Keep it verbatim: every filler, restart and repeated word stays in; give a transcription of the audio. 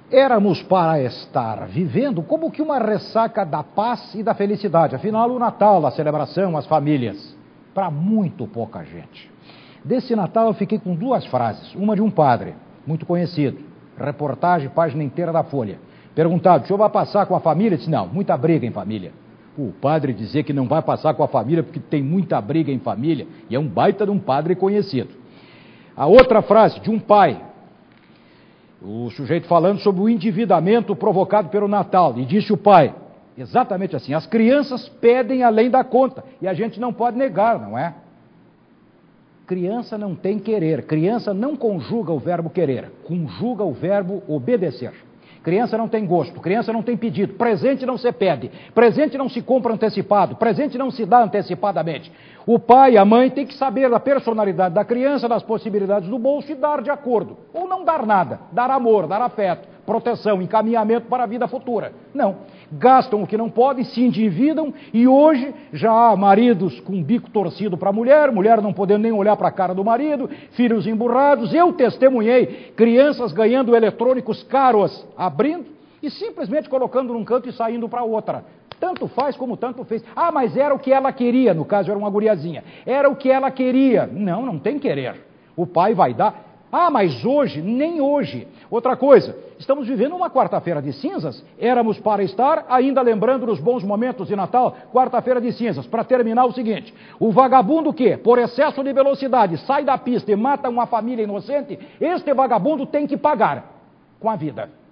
Éramos para estar vivendo como que uma ressaca da paz e da felicidade. Afinal, o Natal, a celebração, as famílias. Para muito pouca gente. Desse Natal eu fiquei com duas frases. Uma de um padre, muito conhecido. Reportagem, página inteira da Folha. Perguntado, o senhor vai passar com a família? Ele disse, não, muita briga em família. O padre dizer que não vai passar com a família porque tem muita briga em família. E é um baita de um padre conhecido. A outra frase, de um pai. O sujeito falando sobre o endividamento provocado pelo Natal. E disse o pai, exatamente assim, as crianças pedem além da conta. E a gente não pode negar, não é? Criança não tem querer. Criança não conjuga o verbo querer. Conjuga o verbo obedecer. Criança não tem gosto, criança não tem pedido, presente não se pede, presente não se compra antecipado, presente não se dá antecipadamente. O pai e a mãe têm que saber da personalidade da criança, das possibilidades do bolso e dar de acordo. Ou não dar nada, dar amor, dar afeto, proteção, encaminhamento para a vida futura. Não, gastam o que não podem, se endividam e hoje já há maridos com o bico torcido para a mulher, mulher não podendo nem olhar para a cara do marido, filhos emburrados. Eu testemunhei crianças ganhando eletrônicos caros, abrindo e simplesmente colocando num canto e saindo para outra. Tanto faz como tanto fez. Ah, mas era o que ela queria, no caso era uma guriazinha. Era o que ela queria. Não, não tem querer. O pai vai dar. Ah, mas hoje, nem hoje. Outra coisa, estamos vivendo uma quarta-feira de cinzas, éramos para estar ainda lembrando nos bons momentos de Natal, quarta-feira de cinzas, para terminar o seguinte, o vagabundo que, por excesso de velocidade, sai da pista e mata uma família inocente, este vagabundo tem que pagar com a vida.